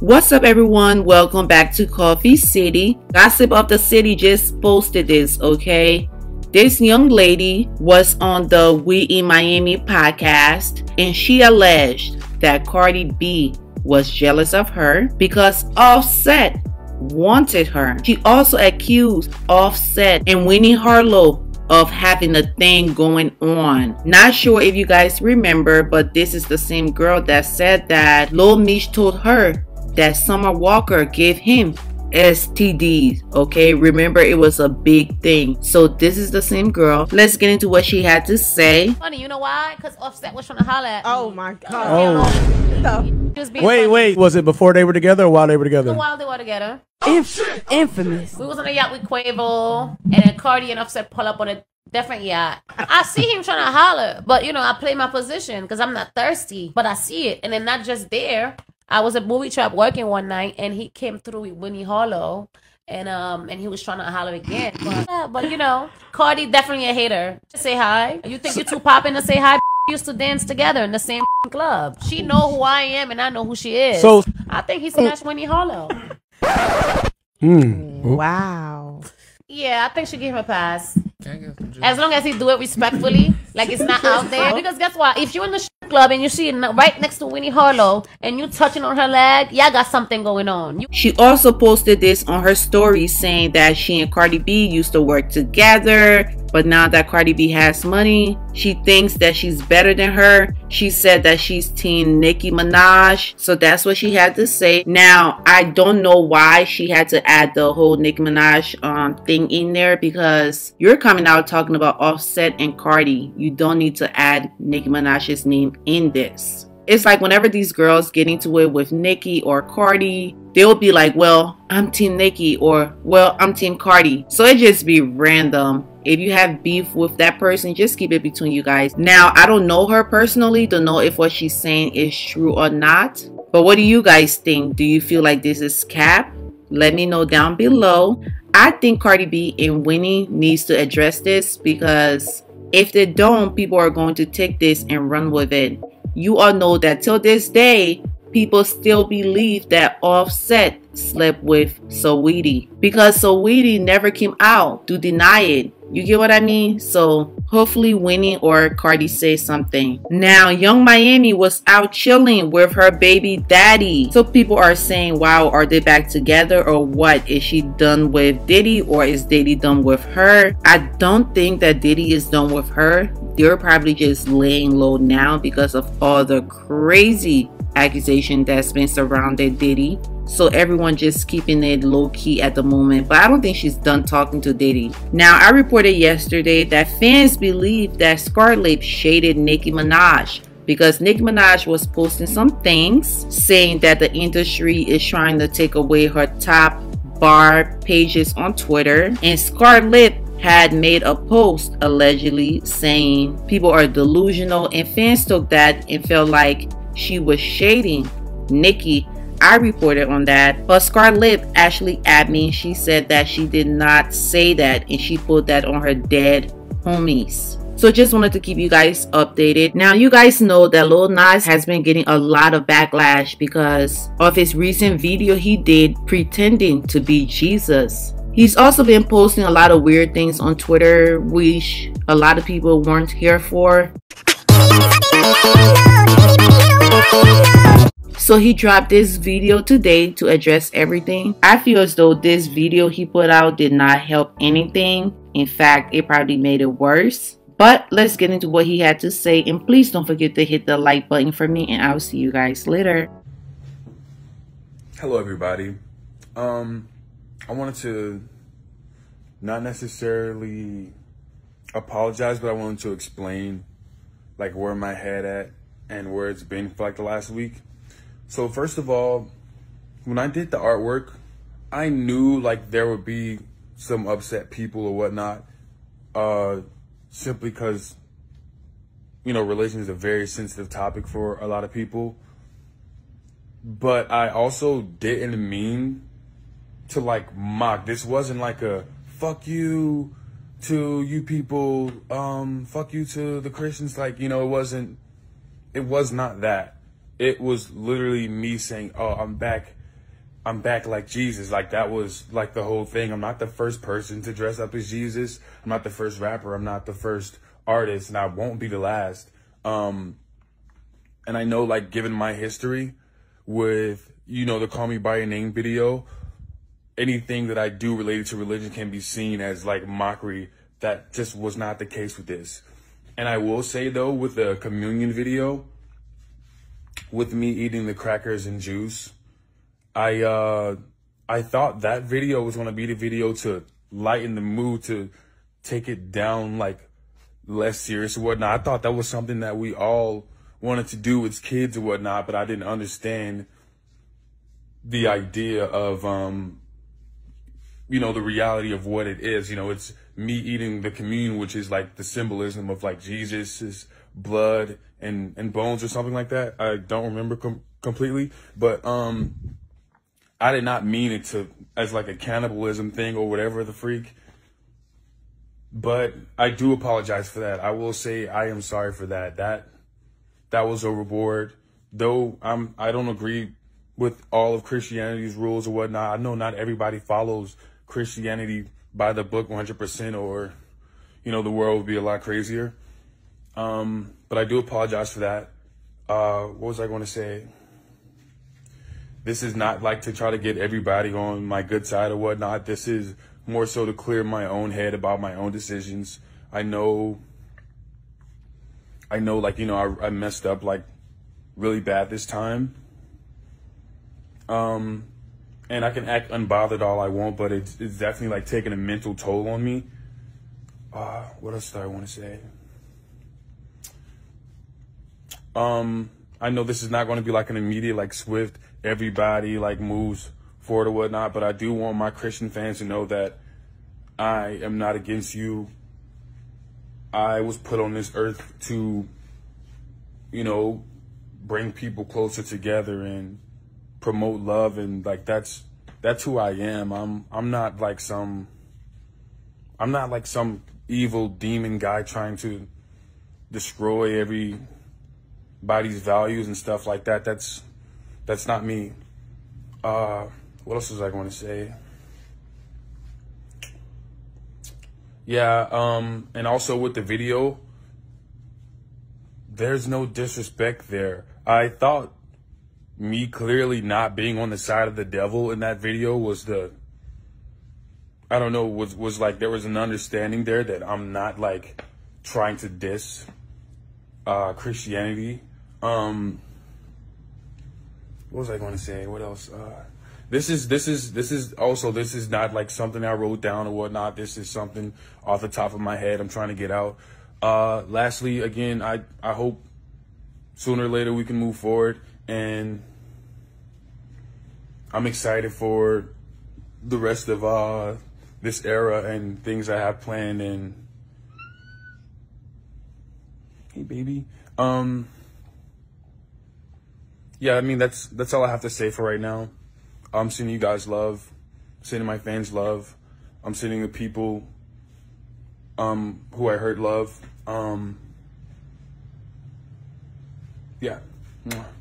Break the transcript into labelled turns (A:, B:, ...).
A: What's up, everyone? Welcome back to Coffee City. Gossip of the City just posted this, okay? This young lady was on the We in Miami podcast, and she alleged that Cardi B was jealous of her because Offset wanted her. She also accused Offset and Winnie Harlow of having a thing going on. Not sure if you guys remember, but this is the same girl that said that Lil Meech told her that Summer Walker gave him STDs. Okay, remember, it was a big thing. So this is the same girl. Let's get into what she had to say.
B: Funny, you know why? Because Offset was trying to holler at me.
C: Oh my god.
D: Wait, was it before they were together or while they were together?
B: While they were together.
C: Infamous.
B: We was on a yacht with Quavo, and then Cardi and Offset pull up on a different yacht. I see him trying to holler, but you know, I play my position because I'm not thirsty, but I see it. And then not just there, I was at Movie Trap working one night, and he came through with Winnie Harlow, and he was trying to holler again. But you know, Cardi definitely a hater. Just say hi. You think you're too popping to say hi? Used to dance together in the same club. She know who I am, and I know who she is. So I think he smashed Winnie Harlow.
C: Wow.
B: Yeah, I think she gave him a pass. As long as he do it respectfully, like it's not out there. Because guess what? If you're in the club and you see it right next to Winnie Harlow and you touching on her leg, y'all got something going on.
A: She also posted this on her story saying that she and Cardi B used to work together, but now that Cardi B has money, she thinks that she's better than her. She said that she's team Nicki Minaj. So that's what she had to say. Now, I don't know why she had to add the whole Nicki Minaj thing in there, because you're coming out talking about Offset and Cardi. You don't need to add Nicki Minaj's name in this. It's like whenever these girls get into it with Nicki or Cardi, they'll be like, well, I'm team Nicki, or well, I'm team Cardi. So it just be random. If you have beef with that person, just keep it between you guys. Now, I don't know her personally to know if what she's saying is true or not. But what do you guys think? Do you feel like this is cap? Let me know down below. I think Cardi B and Winnie needs to address this, because if they don't, people are going to take this and run with it. You all know that till this day, people still believe that Offset slept with Saweetie, because Saweetie never came out to deny it. You get what I mean? So hopefully Winnie or Cardi say something. Now, Young Miami was out chilling with her baby daddy. So people are saying, wow, are they back together or what? Is she done with Diddy, or is Diddy done with her? I don't think that Diddy is done with her. They're probably just laying low now because of all the crazy accusation that's been surrounded Diddy. So everyone just keeping it low-key at the moment. But I don't think she's done talking to Diddy. Now, I reported yesterday that fans believe that Scarlett shaded Nicki Minaj, because Nicki Minaj was posting some things saying that the industry is trying to take away her top bar pages on Twitter. And Scarlett had made a post allegedly saying people are delusional, and fans took that and felt like she was shading Nicki. I reported on that, but Scarlett actually at me. She said that she did not say that, and she put that on her dead homies. So just wanted to keep you guys updated. Now, you guys know that Lil Nas has been getting a lot of backlash because of his recent video he did pretending to be Jesus. He's also been posting a lot of weird things on Twitter, which a lot of people weren't here for. So he dropped this video today to address everything. I feel as though this video he put out did not help anything. In fact, it probably made it worse. But let's get into what he had to say. And please don't forget to hit the like button for me. And I'll see you guys later.
E: Hello, everybody. I wanted to not necessarily apologize, but I wanted to explain like where my head at and where it's been for like the last week. So first of all, when I did the artwork, I knew like there would be some upset people or whatnot, simply because, you know, religion is a very sensitive topic for a lot of people. But I also didn't mean to like mock. This wasn't like a fuck you to you people, fuck you to the Christians. Like, you know, it was not that. It was literally me saying, oh, I'm back I'm back like Jesus. Like that was like the whole thing. I'm not the first person to dress up as Jesus. I'm not the first rapper. I'm not the first artist, and I won't be the last. And I know, like, given my history with, you know, the Call Me By Your Name video, anything that I do related to religion can be seen as like mockery. That just was not the case with this. And I will say though, with the communion video, with me eating the crackers and juice, I thought that video was going to be the video to lighten the mood, to take it down, like, less serious or whatnot. I thought that was something that we all wanted to do as kids or whatnot, but I didn't understand the idea of, you know, the reality of what it is. You know, it's me eating the communion, which is like the symbolism of like Jesus's blood and bones or something like that. I don't remember completely, but I did not mean it to as like a cannibalism thing or whatever the freak. But I do apologize for that. I will say I am sorry for that. That was overboard. Though I don't agree with all of Christianity's rules or whatnot. I know not everybody follows Christianity by the book 100%, or, you know, the world would be a lot crazier. But I do apologize for that. What was I going to say? This is not like to try to get everybody on my good side or whatnot. This is more so to clear my own head about my own decisions. I know, like, you know, I messed up like really bad this time. And I can act unbothered all I want, but it's definitely like taking a mental toll on me. What else do I want to say? I know this is not going to be like an immediate, like, swift, everybody like moves forward or whatnot, but I do want my Christian fans to know that I am not against you. I was put on this earth to, you know, bring people closer together and promote love, and like that's who I am. I'm not like some evil demon guy trying to destroy everybody's values and stuff like that. That's not me. What else was I going to say? Yeah, and also with the video, there's no disrespect there. I thought me clearly not being on the side of the devil in that video was was like there was an understanding there that I'm not like trying to diss Christianity. What was I going to say? What else? This is not like something I wrote down or whatnot. This is something off the top of my head I'm trying to get out. Lastly, again, I hope sooner or later we can move forward, and I'm excited for the rest of this era and things I have planned. And hey, baby. Yeah, I mean, that's all I have to say for right now. I'm sending you guys love, sending my fans love. I'm sending the people who I hurt love. Yeah.